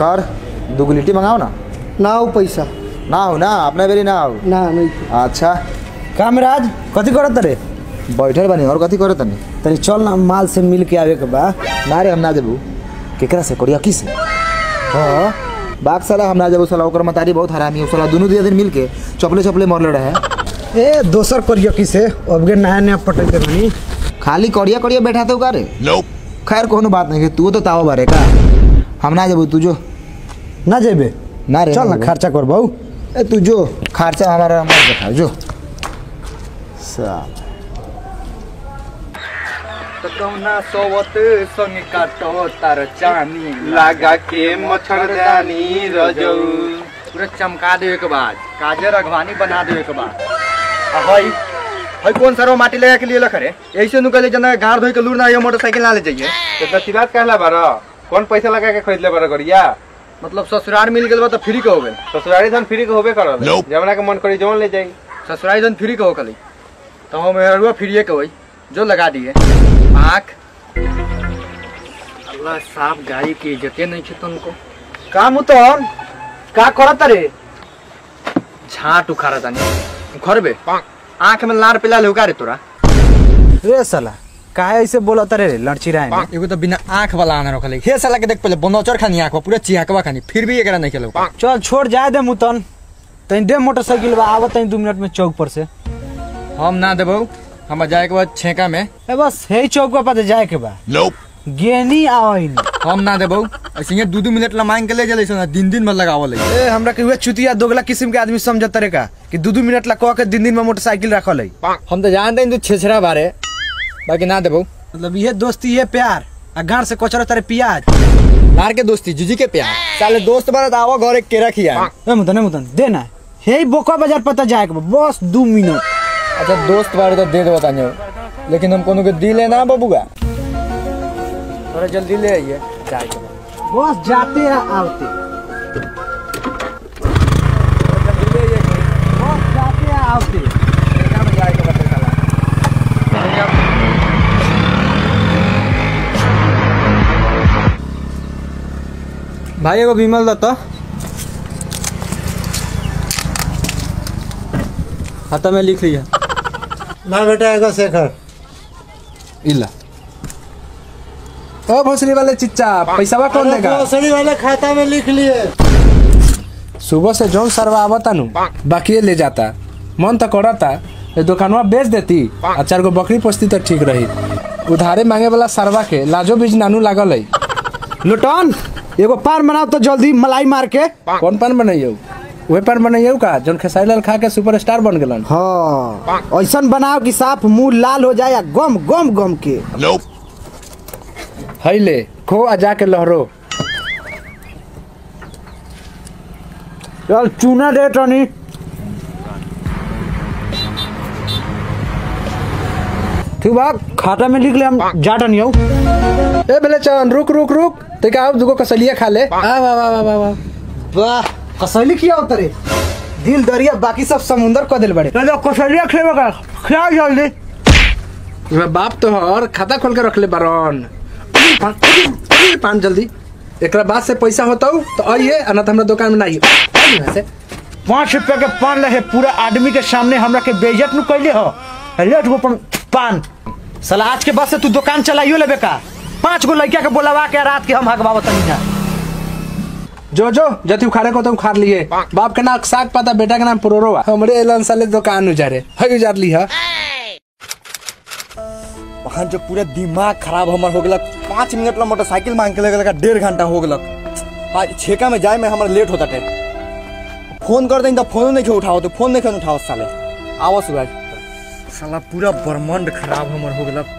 कर 2 लिट्टी मंगाओ ना। ना हो पैसा ना हो ना अपने बेरी ना हो ना नहीं। अच्छा कामराज कथी करत रे? बैठल बनी और कथी करे तनी? तनी चल ना माल से मिल के आवे के बा। ना रे हम ना देबू। केकरा से कोड़िया की से? हां बाग साला हम ना देबू साला ओकर मतारी बहुत हरामी है साला दोनों दिन मिल के चपले चपले मरले रहे। ए दोसर करियो की से अबगे नया नया पटक के बनी खाली कोड़िया कोड़िया बैठा तो का रे? खैर कोनो बात नहीं तू तो ताव बारे का हम ना देबू तू जो ना जेबे ना रे चल ना खर्चा कर बहु। ए तू जो खर्चा हमारा मत बैठा जो तो कौना सोवत संग काटो तार चानी लगा के मच्छरदानी रजौ पूरा चमका देवे के बाद काजे रघवानी बना देवे के बाद हई हई कौन सरवा माटी लगा के लिए लखरे ऐसे नु कहले जना गाड़ धोई के लूर ना ये मोटरसाइकिल ना ले जाइए तो सिरात कहला बारा कौन पैसा लगा के खरीद ले बारा गरिया मतलब ससुराल मिल गेल बा तो फ्री के हो गेल ससुरारी धन फ्री के होबे करल जवना के मन करी जोन ले जाई ससुराल धन फ्री के हो कली तो हम मेहरुआ फ्री के होई जो लगा दिए आँख अल्लाह साफ गाड़ी की इज्जते नहीं थे तुमको काम तो का करत रे? झाट उखाड़ा तानी खरबे आँख में लार पिला लुका रे तोरा रे साला काहे ऐसे बोलत रे लड़चिराए ने? एगो तो बिना आँख वाला आना रखले हे साला के देख पहले बनौचर खानी आँख पूरा चियाकवा खानी फिर भी एकरा नहीं खेलो चल छोड़ जाए दे मुतन तई दे मोटरसाइकिल बा आवत 2 मिनट में चौक पर से। हम ना देबो हम जाए के बाद छेका में ए बस हे चौक पर जाए के बा गेनी आइन हम ना देबो ऐसे 2 मिनट ला मांग के ले जले सोना दिन में लगावल ए हमरा के हुए चुतिया दोगला किस्म के आदमी समझत रे का कि 2 मिनट ला कह के दिन में मोटरसाइकिल रखल है। हम तो जानते हैं तू छेछरा बारे बाकी ना देबो मतलब ये दोस्ती ये प्यार आ गाड़ से कोचरो तारे प्याज लार के दोस्ती जुजी के प्यार साले दोस्त बारे आवा घर एक केरा खिया ए मुतन देना हे बोका बाजार पता जाए के बस 2 मिनट। अच्छा दोस्त बारे तो दे दो बताने लेकिन हम कोनो के दिले ना बबुआ थोड़ा जल्दी ले आइए जाए के बस जाते या आते बस जाते या आते में जाए के बता साला भाई एगो विमल दत्ता खाता में लिख लिया ना बेटा एगो शेखर इला ओ भोसड़ी वाले चिच्चा पैसावा कौन देगा? भोसड़ी वाले खाता में लिख लिए। सुबह से जौन सरवा आवता नु बाकी ले जाता मन तो करता ये दुकानवा बेच देती आ 4 गो बकरी पोसती तो ठीक रही। उधारे मांगे वाला सरवा के लाजो बीज नानू लागल है। लुटन एगो पान बनाओ तो जल्दी मलाई मार के। कौन पान बनाइयो? वही पान बनाइयो का जौन खेसारी लाल खा के सुपरस्टार बन गेलन। हाँ ऐसा बनाओ कि साफ मुंह लाल हो जाए गम गम गम के। है ले खो आ जाके लहरो। चल चूना दे टनी। ठीक बा खाता में लिख ले हम जाट नहीं हो। ए बेले चन रुक रुक रुक ते का आओ दुगो कसलिया खा ले। वाह वाह वाह वाह वाह वाह कसैली किया उतरे दिल दरिया बाकी सब समुंदर को दिल बड़े। चलो कसैलिया खेबे का खा जल्दी। मैं बाप तो और खाता खोल के रख ले बारन पान जल्दी एकरा बाद से पैसा होता तो आइए अनत हमरा दुकान में नहीं से 5 रुपया के पान ले पूरा आदमी के सामने हमरा के बेइज्जत नु कैले हो। लेट गो पान साला आज के बाद से तू दुकान चलाइयो लेबे का 5 गो लड़का के बोलावा के रात के हम हगवावत नहीं ना। जो जति उखाड़े को तो उखाड़ लिए बाप के नाम साग पाता बेटा के नाम पुरोरो हमरे एलन साले दुकान उजारे है उजार ली है। वहाँ जो पूरा दिमाग खराब हमर हो गलक 5 मिनट ला मोटरसाइकिल मांग के लगल 1.5 घंटा हो गलक। आज छेका में जाए में हमारा लेट होता थे फोन कर दें तो फोन नहीं उठाओ तो फोन नहीं उठाओ साले आवाज सुबह साला पूरा ब्रह्मांड खराब हमर हो गलक।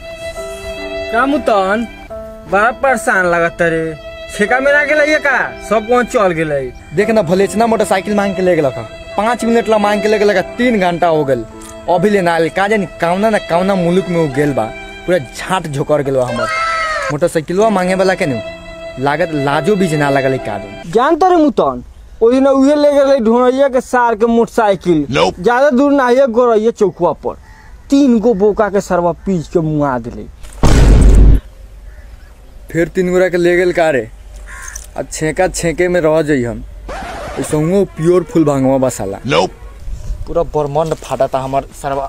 कामुतन बड़ा परेशान लगत रे छेका में ना गेलै का सब कौन चल गेलै। देख ना भलेचना मोटरसाइकिल मांग के ले गलक 5 मिनट ला मांग के ले गलक 3 घंटा हो गल अभी ले ना का जानी कावना ना कावना मुल्क में गेल बा पूरा झाट झोकर गेल हमर मोटरसाइकिलवा मांगे वाला के नु लागत लाजो बीज ना लगल का जानता रे मुतन ओ दिन उहे ले गेलै ढोरैया के सार के मोटरसाइकिल ज्यादा दूर ना है गोरैया चौकवा पर 3 गो बोका के सरवा पीच के मुआ देले। फिर 3 गोरा के ले गेल का रे आ छेका छेके में रह जाइ हम ऐसो प्योर फुल भांगवा बसाला पूरा बरमंड फाटा था हमार सरवा।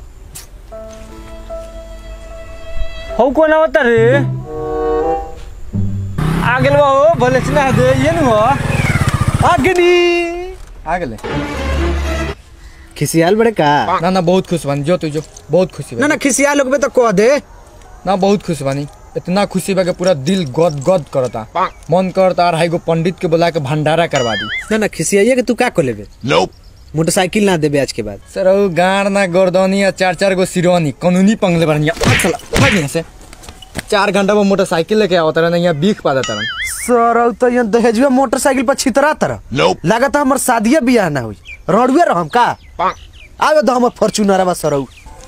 हो कौन आवता रे आ गेल बा हो भले चिन्हा दे ये नु हो अग्नि आ गेले खिसियाल बड़े का ना बहुत खुश बानी जो तू जो बहुत खुशी ना खिसियाल लोग तो कह दे ना बहुत खुश बानी इतना खुशी बा के पूरा दिल गद गद करता मन करता और हाई गो पंडित के बुला के भंडारा करवा दी। ना खिसियाइए के तू का को लेबे मोटरसाइकिल ना देबे आज के बाद सर गाड़ ना गर्दनी या 4 गो सिरोनी कानूनी पंगले बनिया भाग यहाँ से 4 घंटा वो मोटरसाइकिल लेके आवता रहा यहाँ बीख पाता तरन सर तो यहाँ दहेजुआ मोटरसाइकिल पर छितरा तरह लगा था हमार शादिया बियाह ना हुई रोडवे रहम का आवे तो हमार फॉर्च्यूनर बा सरौ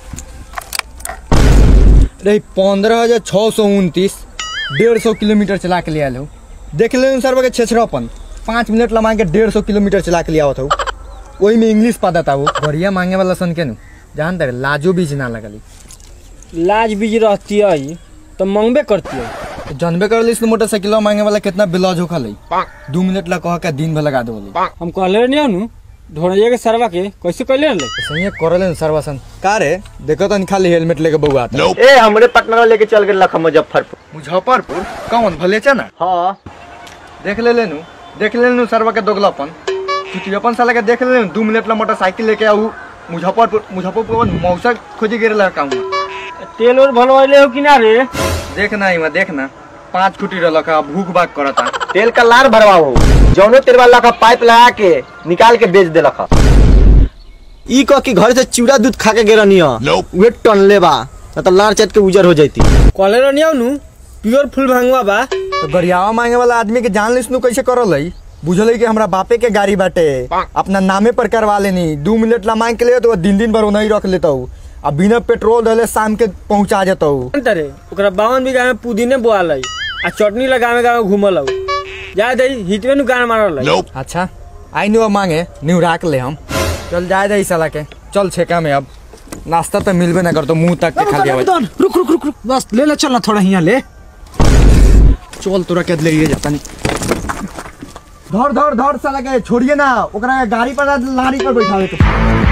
रही 15,629 150 किलोमीटर चला के ले आयल हो देख ले सर के छेछरापन 5 मिनट लगा के 150 किलोमीटर चला के ले आवत हो वही में इंग्लिश पाता था वो बढ़िया मांगे वाला सन के नु जानते रहे लाजो बीज ना लगली लाज बीज रहती है तो मंगबे करती है जानबे कर ली मोटरसाइकिल मांगे वाला कितना बिलाज होखा लई 2 मिनट ला कह के दिन भर लगा दे बोली हम कहले नहीं नु ढोड़िया के सरवा के कैसे कहले ले सही करले सरवासन का रे देखो तो खाली हेलमेट लेके बउआ आता ए हमरे पटना लेके चल गेल लखा मुजफ्फरपुर कौन भले चा ना हां देख ले लेनु सरवा के दोगलापन तू अपन साला के देख ले 2 मिनट ला मोटरसाइकिल लेके आऊ मुजफ्फरपुर मौसा खोजी गिरे ला काम तेल और भलवाइले हो कि ना रे देखना 5 खुटी रलका भूख भाग करता तेल का लार भरवाओ जौनो तेरवा लखा पाइप लगा के निकाल के बेच दे लखा ई कह कि घर से चूड़ा दूध खा के गेरनिया वे टन लेबा त लार चट के उजर हो जाती कहले रहनिया नु प्योर फुल भांगवा बा तो गरियावा मांगे वाला आदमी के जान लिस्नु कैसे करल है बुझल कि हमरा बापे के गाड़ी बाटे अपना नामे पर करवा लेनी 2 मिनट ला मांग के ले तो दिन भर नहीं रख लेता हूँ अब बिना पेट्रोल डाले शाम के पहुंचा जाता हूँ ओकरा 52 बीघा में पुदीने बोआल है आ चटनी लगावे गावे घूमल हूँ जा दे हितवे नु गान मारल है अच्छा आई नु मांगे न्यू राख ले हम चल जाए दे साला के चल छेका में अब नाश्ता तो मिलबे ना कर तो मुंह तक के खा लिया रुक बस ले चल ना थोड़ा यहाँ ले चल तोरा के ले जाता नहीं धर साला के छोड़िए ना ओकरा गाड़ी पर लारी पर बैठावे तो